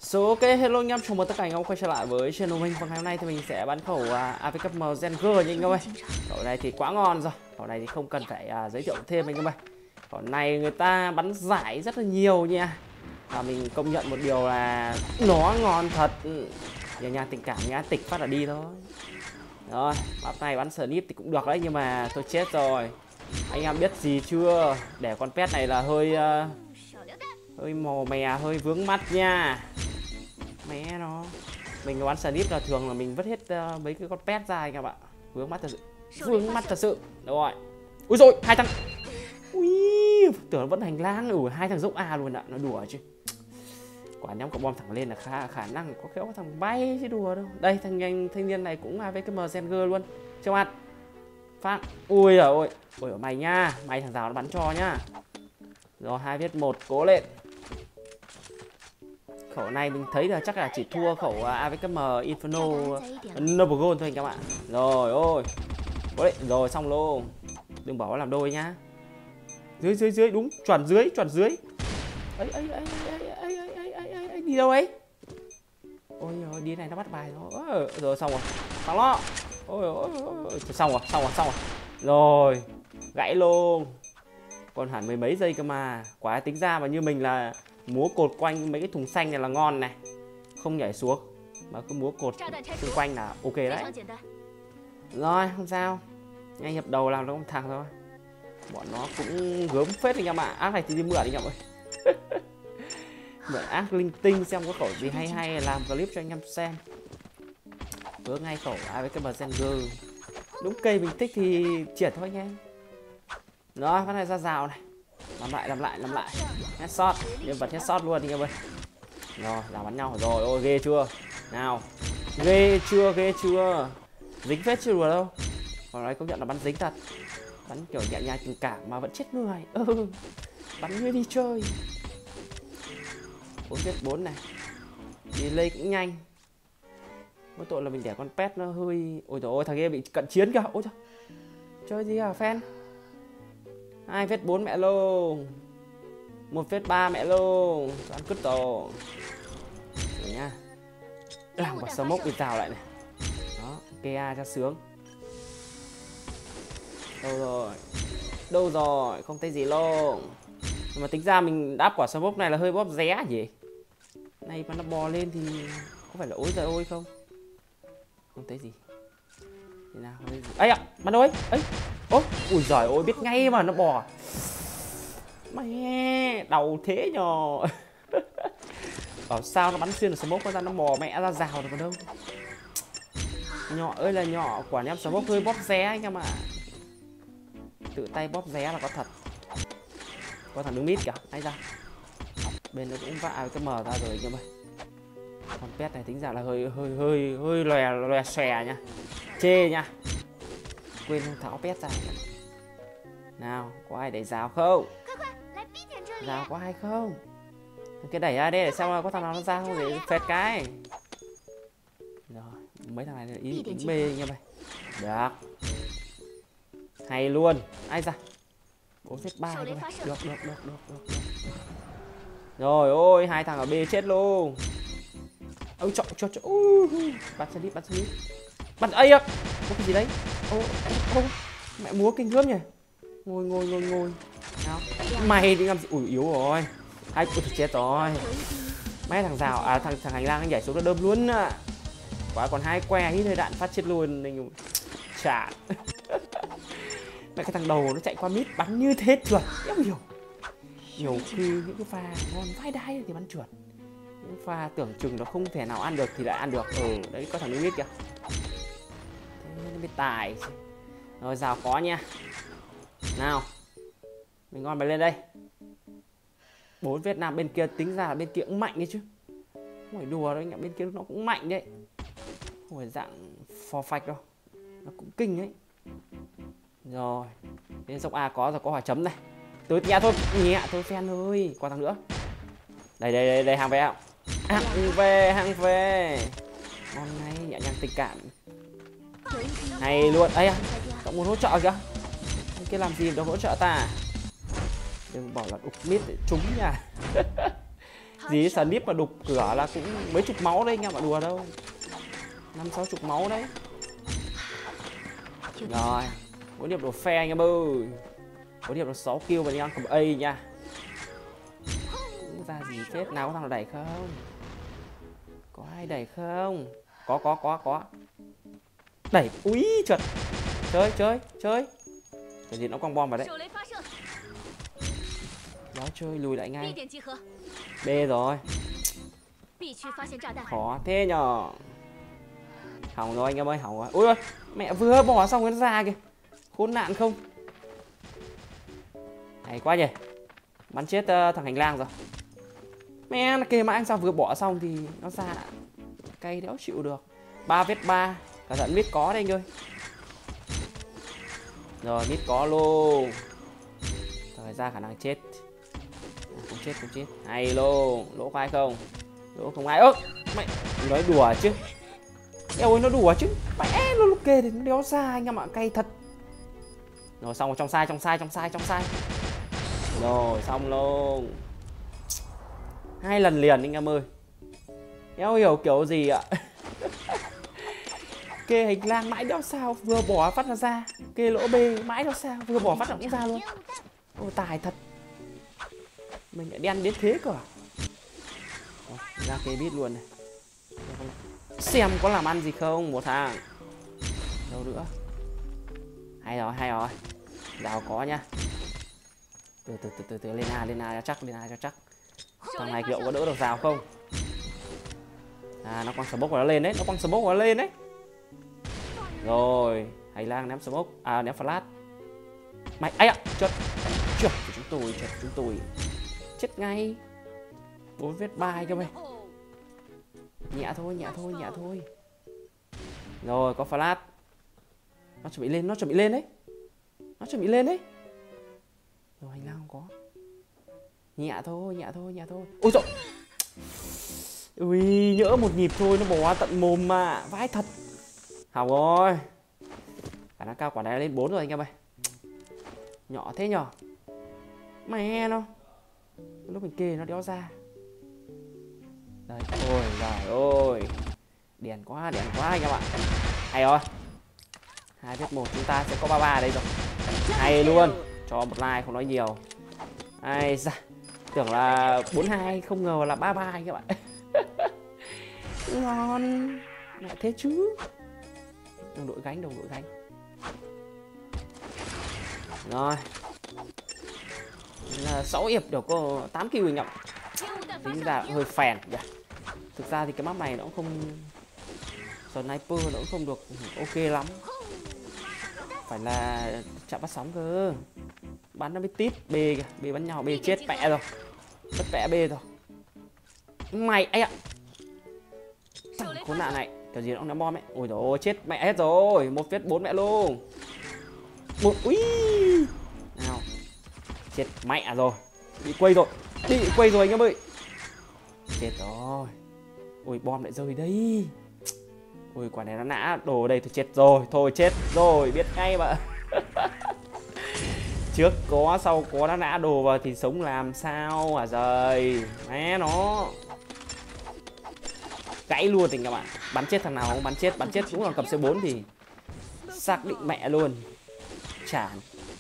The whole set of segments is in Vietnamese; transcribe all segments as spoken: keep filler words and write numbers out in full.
So ok, hello anh em, chào mừng tất cả anh em quay trở lại với channel mình. Và ngày hôm nay thì mình sẽ bắn khẩu uh, a vê ca em Gen G nha anh em ơi. Khẩu này thì quá ngon rồi, khẩu này thì không cần phải uh, giới thiệu thêm anh em ơi. Khẩu này người ta bắn giải rất là nhiều nha. Và mình công nhận một điều là nó ngon thật. Nhà nhà tình cảm nhá, tịch phát là đi thôi. Rồi, map này bắn snip thì cũng được đấy, nhưng mà tôi chết rồi. Anh em biết gì chưa? Để con pet này là hơi uh, hơi màu mè, hơi vướng mắt nha. Mẹ nó, mình bắn snip là thường là mình vứt hết uh, mấy cái con pet ra anh em ạ. Vướng mắt thật sự, vướng mắt thật sự. Đúng rồi. Ui rồi, hai thằng. Ui, tưởng nó vẫn hành lang. Ừ, hai thằng dốc A luôn ạ, nó đùa chứ. Quả nhóm cậu bom thẳng lên là khá khả năng có khéo thằng bay chứ đùa đâu. Đây thằng nhanh thanh niên này cũng a vê ca em Gen G luôn. Cho mặt. Phát. Ui giời ơi. Ôi ở mày nha, mày thằng rào nó bắn cho nhá. Rồi hai viết một, cố lên. Khẩu này mình thấy là chắc là chỉ thua khẩu a vê ca em Inferno Noble Gold thôi anh các bạn. Rồi ôi. Đấy, rồi xong luôn. Đừng bảo nó làm đôi nhá. Dưới dưới dưới đúng, chuẩn dưới, chuẩn dưới. Ấy ấy ấy ấy ấy ấy ấy ấy ấy đi đâu ấy? Ôi giời, đi này nó bắt bài rồi. Ờ, rồi xong rồi. Thằng nó. Ôi ôi ôi, xong rồi, xong rồi, xong rồi. Rồi, gãy luôn. Còn hẳn mười mấy giây cơ mà. Quả tính ra mà như mình là múa cột quanh mấy cái thùng xanh này là ngon này, không nhảy xuống mà cứ múa cột xung quanh là ok đấy. Rồi không sao, ngay hiệp đầu làm nó không thằng thôi. Bọn nó cũng gớm phết anh em ạ. Ác này thì đi mượn anh em ơi. Mượn ác linh tinh xem có khẩu gì hay hay làm clip cho anh em xem. Vớ ngay khẩu a vê ca em Gen G. Đúng cây mình thích thì triển thôi anh em. Rồi phát này ra rào này. Làm lại, làm lại, làm lại. Headshot, nhân vật headshot luôn anh em ơi. Rồi, làm bắn nhau rồi, ôi ghê chưa? Nào. Ghê chưa, ghê chưa? Dính phết chưa đùa đâu. Còn nói công nhận là bắn dính thật. Bắn kiểu nhẹ nhàng tình cảm mà vẫn chết người. Ừ. Bắn như đi chơi. bốn viết bốn này. Delay cũng nhanh. Mỗi tội là mình để con pet nó hơi. Ôi trời ơi, thằng kia bị cận chiến kìa. Ôi trời. Chơi gì à fan? Hai viết bốn mẹ luôn. Một viết ba mẹ luôn. Ăn cứt rồi. Rồi nha. Làm quả smoke đi rào lại này. Đó, Kea cho sướng. Đâu rồi? Đâu rồi? Không thấy gì luôn. Nhưng mà tính ra mình đáp quả smoke này là hơi bóp ré gì. Này mà nó bò lên thì có phải là ối giời ôi không? Không thấy gì. Thế nào, không thấy gì. Ấy ạ, bắn ơi. Ấy. Ôi, ui giời ôi, biết ngay mà nó bò. Mẹ, đầu thế nhờ. Bảo sao nó bắn xuyên được smoke ra, nó bò mẹ ra rào được vào đâu. Nhỏ ơi là nhỏ, quả nhắm smoke hơi bóp ré anh em ạ. Tự tay bóp ré là có thật. Có thằng đứng mít kìa, hay ra. Bên nó cũng vạ cái mở ra rồi anh em ơi. Con pet này tính ra là hơi hơi hơi hơi lòe lòe xòe nha. Chê nha. Quên không tháo pet ra. Nào, có ai đẩy rào không? Rào có ai không? Cái đẩy ra đây để xem có thằng nào nó ra không để phết cái. Rồi, mấy thằng này là ý tính bê anh em ơi. Được. Hay luôn. Ai ra? bốn viết ba được, được, được, được, được, được. Rồi ôi, hai thằng ở B chết luôn. Ôi chọn cho cho. Bắn xe đít, bắn xe đít. Bắn ấy á. Có cái gì đấy? Ô, ô, mẹ múa kinh gớm nhỉ. Ngồi ngồi ngồi ngồi. Nào. Mày đi làm gì? Ui yếu rồi. Hai ui chết rồi. Mấy thằng rào à thằng thằng hành lang nó nhảy xuống nó đơm luôn à. Quả còn hai que hít hơi đạn phát chết luôn anh. Chả. Mẹ cái thằng đầu nó chạy qua mít bắn như thế trượt. Em hiểu. Nhiều khi những cái pha ngon vai đai thì bắn trượt. Những pha tưởng chừng nó không thể nào ăn được thì lại ăn được. Ừ đấy có thằng mít kìa. Thế nó biết tài. Rồi rào có nha. Nào. Mình ngon mày lên đây. Bốn Việt Nam bên kia tính ra là bên kia cũng mạnh đấy chứ. Không phải đùa đâu anh em, bên kia nó cũng mạnh đấy. Không phải dạng phò phạch đâu. Nó cũng kinh đấy. Rồi. Bên dốc A có rồi, có hỏa chấm này. Tới nhẹ thôi, nhẹ thôi fan ơi. Qua thằng nữa. Đây đây đây, đây hàng về không? Hàng về, hàng về. Ngon ngay, nhẹ nhàng tình cảm. Hay luôn. Ây à, cậu muốn hỗ trợ kìa. Anh kia làm gì đâu hỗ trợ ta. Đừng bảo là đục mít để trúng nha. gì snip mà đục cửa là cũng mấy chục máu đấy anh em, mà đùa đâu, năm sáu chục máu đấy. Rồi có điểm đồ phe anh em ơi, có điểm đồ sáu kill và anh cầm A nha. Không ra gì phết nào, có thằng nào đẩy không, có ai đẩy không, có có có có đẩy. Úi trượt, chơi chơi chơi cái gì nó quăng bom vào đấy, đó chơi lùi lại ngay. B rồi, khó thế nhở, hỏng rồi anh em ơi, hỏng rồi. Ui ơi mẹ vừa bỏ xong nó ra kìa, khốn nạn không. Hay quá nhỉ, bắn chết uh, thằng hành lang rồi. Mẹ nó kề mãi sao vừa bỏ xong thì nó ra, cay đéo chịu được. Ba vết ba, cẩn thận mít có đây anh ơi. Rồi mít có luôn, thời ra khả năng chết. À, không chết không chết, hay luôn. Lỗ có ai không, lỗ không ai. Ơ mày nói đùa chứ, eo ơi nó đùa chứ, mẹ nó lúc kê thì nó đéo ra anh em ạ, cay thật. Rồi xong rồi, trong sai trong sai trong sai trong sai rồi xong luôn, hai lần liền anh em ơi, đéo hiểu kiểu gì ạ. Kê hành lang mãi đéo sao, vừa bỏ phát là ra. Kê lỗ B mãi đéo sao, vừa bỏ phát là cũng ra luôn. Ôi tài thật, mình lại đen đến thế cơ. Rồi, ra kê biết luôn này, xem có làm ăn gì không một thằng. Đâu nữa, hay rồi hay rồi, rào có nhá. Từ từ từ từ, từ. Lên A lên A cho chắc, lên A cho chắc. Thằng này liệu có đỡ được rào không. À nó quăng smoke vào nó lên đấy, nó quăng smoke vào nó lên đấy. Rồi hành lang ném smoke, à ném flash. Mày ấy ạ, chết trượt của chúng tôi, trượt chúng tôi chết ngay. Bốn vết bài cho mày, nhẹ thôi nhẹ thôi nhẹ thôi. Rồi có flash, nó chuẩn bị lên, nó chuẩn bị lên đấy, nó chuẩn bị lên đấy. Rồi hành lang không có, nhẹ thôi nhẹ thôi nhẹ thôi. Ôi trời, ui nhỡ một nhịp thôi nó bỏ tận mồm mà, vãi thật. Hỏng rồi, khả năng cao quả này lên bốn rồi anh em ơi. Nhỏ thế nhở, mẹ nó lúc mình kê nó đéo ra. Đây, ôi trời ơi, đèn quá đèn quá anh em ạ. Hay rồi, hai vết một chúng ta sẽ có ba ba đây rồi, hay luôn. Cho một like không nói nhiều. Ai da, tưởng là bốn hai không ngờ là ba ba anh các bạn. Ngon mẹ thế chứ. Đồng đội gánh, đồng đội gánh. Rồi là sáu hiệp được có tám kill anh ạ. Tính ra hơi phèn nhỉ. Thực ra thì cái map này nó cũng không, sniper nó cũng không được ok lắm, phải là chạm bắt sóng cơ, bắn nó mới tít. B kìa, B bắn nhau, B chết mẹ rồi, mất mẹ B rồi. Mày ấy ạ, thằng khốn nạn này kiểu gì nó cũng ném bom ấy. Ôi trời ơi chết mẹ hết rồi, một vết bốn mẹ luôn. Một ui nào, chết mẹ rồi, bị quay rồi, bị quay rồi anh em ơi, chết rồi. Ôi bom lại rơi đây. Ôi quả này nó nã đồ đây, thôi chết rồi, thôi chết rồi, biết ngay mà. Trước có sau có, nó nã đồ vào thì sống làm sao à giời. Mẹ nó gãy luôn tình các bạn. Bắn chết thằng nào không bắn chết, bắn chết cũng là cầm C bốn thì xác định mẹ luôn. Chản.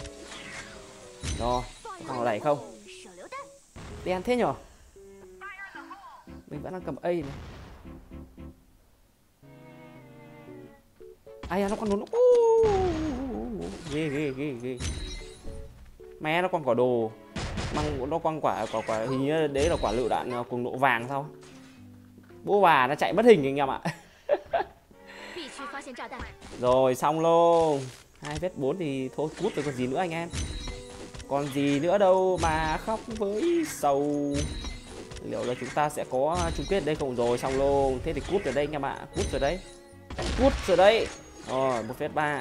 Rồi, thằng nào đẩy không? Đen thế nhở. Mình vẫn đang cầm A này. Ai à, nó còn nó ghê ghê ghê ghê. Mẹ nó quăng quả đồ, mang nó quăng quả quả quả hình như đấy là quả lựu đạn cùng độ vàng sao? Bố bà nó chạy bất hình anh em ạ. Rồi xong luôn. Hai vết bốn thì thôi cút rồi còn gì nữa anh em. Còn gì nữa đâu mà khóc với sầu. Liệu là chúng ta sẽ có chung kết đây không? Rồi xong luôn. Thế thì cút rồi đây anh em ạ. Cút rồi đấy. Cút rồi đấy. Rồi một vết ba.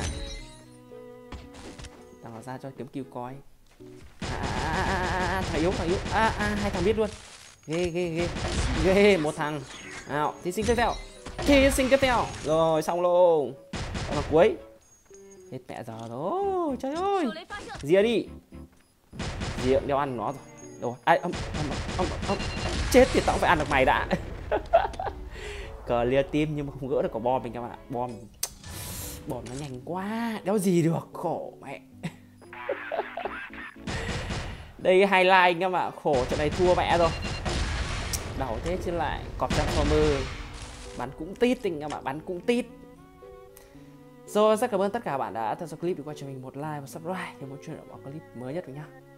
Thằng nào ra cho kiếm kill coi. À, à, à, à, à, thằng yếu thằng yếu. À, à, hai thằng biết luôn. Ghê ghê ghê. Ghê một thằng. Nào thí sinh tiếp theo. Thí sinh tiếp theo. Rồi xong luôn. Đó là cuối. Hết mẹ giờ rồi. Trời ơi. Dìa đi. Dìa đeo ăn nó rồi. Rồi ai ông, ông, ông, ông, ông chết thì tao cũng phải ăn được mày đã. Clear team nhưng mà không gỡ được quả bom mình các bạn ạ. Bom bom nó nhanh quá, đéo gì được, khổ mẹ. Đây highlight các bạn, khổ trận này thua mẹ rồi. Đau thế chứ lại cọp transformer bắn cũng tít tình các bạn, bắn cũng tít. Rồi rất cảm ơn tất cả các bạn đã theo dõi clip, đừng quên cho mình một like và subscribe để muốn chuyện ở clip mới nhất với nhau.